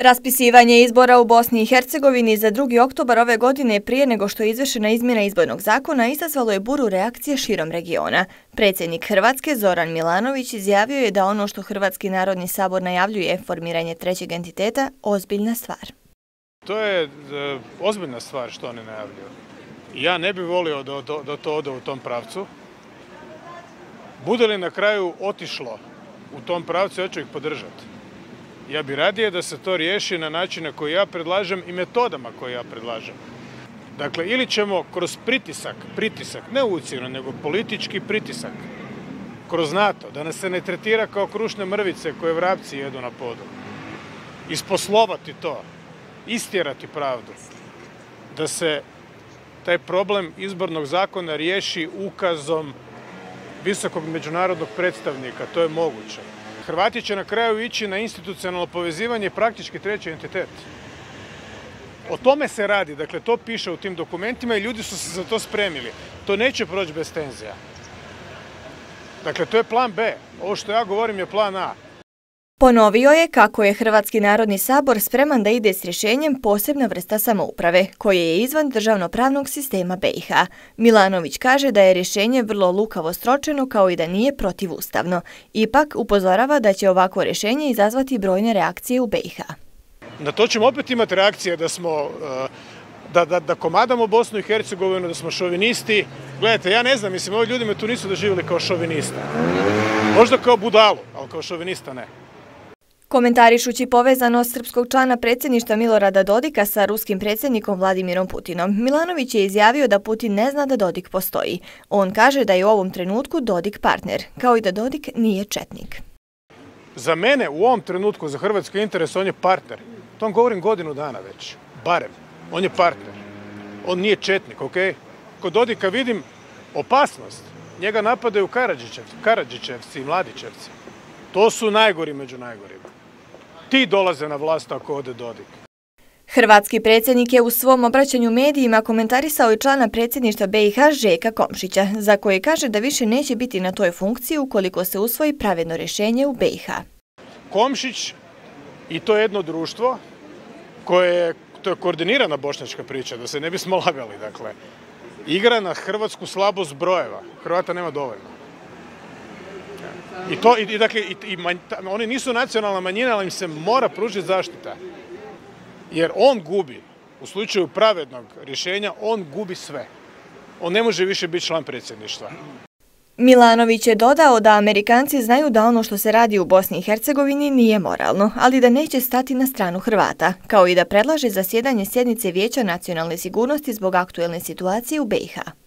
Raspisivanje izbora u Bosni i Hercegovini za 2. oktobar ove godine prije nego što je izvršena izmjena izbornog zakona izazvalo je buru reakcije širom regiona. Predsjednik Hrvatske Zoran Milanović izjavio je da ono što Hrvatski narodni sabor najavljuje, formiranje trećeg entiteta, ozbiljna stvar. To je ozbiljna stvar što oni najavljuju. Ja ne bih volio da to ode u tom pravcu. Bude li na kraju otišlo u tom pravcu, ja ću ih podržati. Ja bih radije da se to riješi na načine koje ja predlažem i metodama koje ja predlažem. Dakle, ili ćemo kroz pritisak, ne ucjenu, nego politički pritisak, kroz NATO, da nas se ne tretira kao krušne mrvice koje vrapci jedu na podu. Isposlovati to, istjerati pravdu, da se taj problem izbornog zakona riješi ukazom visokog međunarodnog predstavnika, to je moguće. Hrvati će na kraju ići na institucionalno povezivanje i praktički treći entitet. O tome se radi, dakle to piše u tim dokumentima i ljudi su se za to spremili. To neće proći bez tenzija. Dakle, to je plan B. Ovo što ja govorim je plan A. Ponovio je kako je Hrvatski narodni sabor spreman da ide s rješenjem posebna vrsta samouprave, koje je izvan državno-pravnog sistema BiH. Milanović kaže da je rješenje vrlo lukavo sročeno kao i da nije protivustavno. Ipak upozorava da će ovakvo rješenje izazvati brojne reakcije u BiH. Na to ćemo opet imati reakcije da smo da komadamo Bosnu i Hercegovinu, da smo šovinisti. Gledajte, ja ne znam, mislim, ovi ljudi me tu nisu doživjeli kao šovinista. Možda kao budalu, ali kao šovinista ne. Komentarišući povezanost srpskog člana predsjedništva Milorada Dodika sa ruskim predsjednikom Vladimirom Putinom, Milanović je izjavio da Putin ne zna da Dodik postoji. On kaže da je u ovom trenutku Dodik partner, kao i da Dodik nije četnik. Za mene u ovom trenutku, za hrvatski interes, on je partner. To vam govorim godinu dana već, barem. On je partner. On nije četnik, ok? Kod Dodika vidim opasnost. Njega napadaju Karadžićevci i Mladićevci. To su najgori među najgorima. Ti dolaze na vlast ako ode Dodik. Hrvatski predsjednik je u svom obraćanju medijima komentarisao i člana predsjedništva BiH Željka Komšića, za koje kaže da više neće biti na toj funkciji ukoliko se usvoji pravedno rješenje u BiH. Komšić i to jedno društvo koje to je koordinirana bošnjačka priča, da se ne bismo lagali, dakle, igra na hrvatsku slabost brojeva. Hrvata nema dovoljno. Oni nisu nacionalna manjina, ali im se mora pružiti zaštita. Jer on gubi, u slučaju pravednog rješenja, on gubi sve. On ne može više biti član predsjedništva. Milanović je dodao da Amerikanci znaju da ono što se radi u Bosni i Hercegovini nije moralno, ali da neće stati na stranu Hrvata, kao i da predlaže zasjedanje sjednice Vijeća nacionalne sigurnosti zbog aktuelne situacije u BiH.